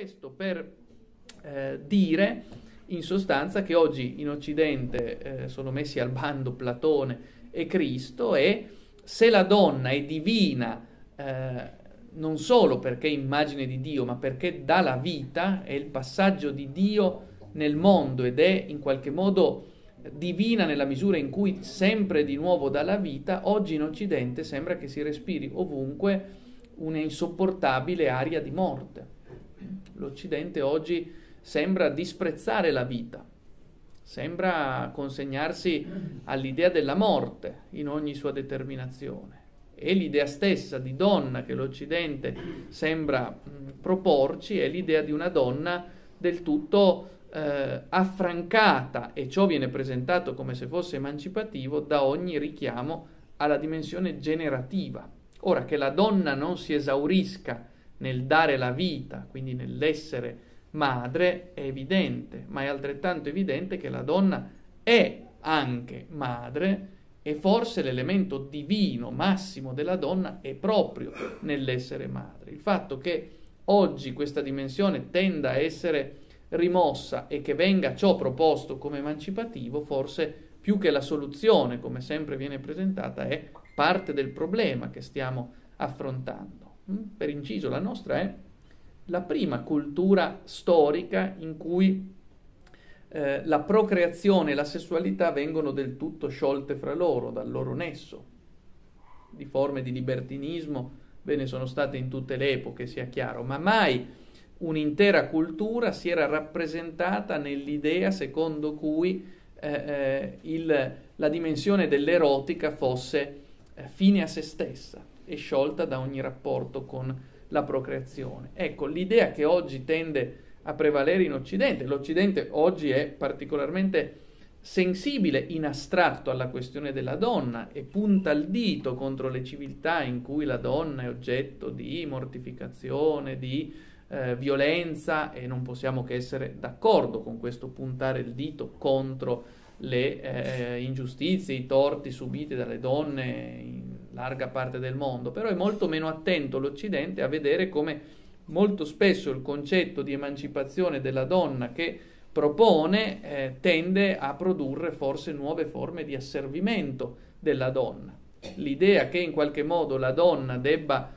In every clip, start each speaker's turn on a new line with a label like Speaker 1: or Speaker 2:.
Speaker 1: Questo per dire in sostanza che oggi in Occidente sono messi al bando Platone e Cristo, e se la donna è divina non solo perché è immagine di Dio, ma perché dà la vita, è il passaggio di Dio nel mondo ed è in qualche modo divina nella misura in cui sempre di nuovo dà la vita, oggi in Occidente sembra che si respiri ovunque una insopportabile aria di morte. L'Occidente oggi sembra disprezzare la vita, sembra consegnarsi all'idea della morte in ogni sua determinazione. E l'idea stessa di donna che l'Occidente sembra proporci è l'idea di una donna del tutto affrancata, e ciò viene presentato come se fosse emancipativo da ogni richiamo alla dimensione generativa. Ora, che la donna non si esaurisca nel dare la vita, quindi nell'essere madre, è evidente, ma è altrettanto evidente che la donna è anche madre, e forse l'elemento divino massimo della donna è proprio nell'essere madre. Il fatto che oggi questa dimensione tenda a essere rimossa e che venga ciò proposto come emancipativo, forse più che la soluzione, come sempre viene presentata, è parte del problema che stiamo affrontando. Per inciso, la nostra è la prima cultura storica in cui la procreazione e la sessualità vengono del tutto sciolte fra loro, dal loro nesso. Di forme di libertinismo ve ne sono state in tutte le epoche, sia chiaro, ma mai un'intera cultura si era rappresentata nell'idea secondo cui la dimensione dell'erotica fosse fine a se stessa e sciolta da ogni rapporto con la procreazione. Ecco, l'idea che oggi tende a prevalere in Occidente, l'Occidente oggi è particolarmente sensibile in astratto alla questione della donna e punta il dito contro le civiltà in cui la donna è oggetto di mortificazione, di violenza, e non possiamo che essere d'accordo con questo puntare il dito contro le ingiustizie, i torti subiti dalle donne in larga parte del mondo. Però è molto meno attento l'Occidente a vedere come molto spesso il concetto di emancipazione della donna che propone tende a produrre forse nuove forme di asservimento della donna. L'idea che in qualche modo la donna debba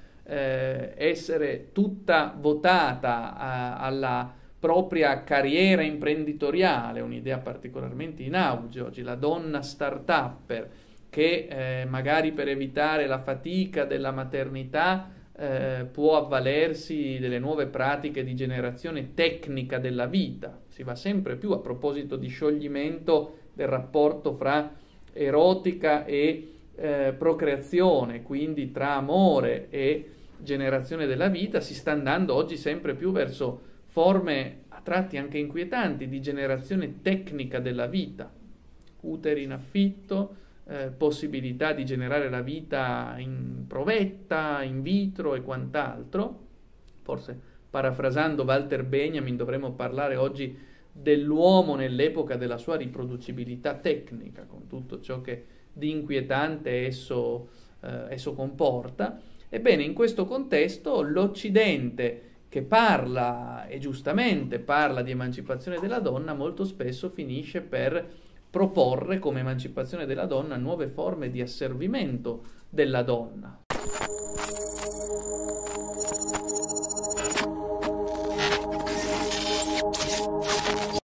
Speaker 1: essere tutta votata alla propria carriera imprenditoriale, un'idea particolarmente in auge oggi, la donna start-upper che magari per evitare la fatica della maternità può avvalersi delle nuove pratiche di generazione tecnica della vita. Si va sempre più, a proposito di scioglimento del rapporto fra erotica e procreazione, quindi tra amore e generazione della vita, si sta andando oggi sempre più verso forme a tratti anche inquietanti di generazione tecnica della vita, uteri in affitto, possibilità di generare la vita in provetta, in vitro e quant'altro. Forse parafrasando Walter Benjamin dovremmo parlare oggi dell'uomo nell'epoca della sua riproducibilità tecnica, con tutto ciò che di inquietante esso comporta. Ebbene, in questo contesto l'Occidente, che parla, e giustamente parla, di emancipazione della donna, molto spesso finisce per proporre come emancipazione della donna nuove forme di asservimento della donna.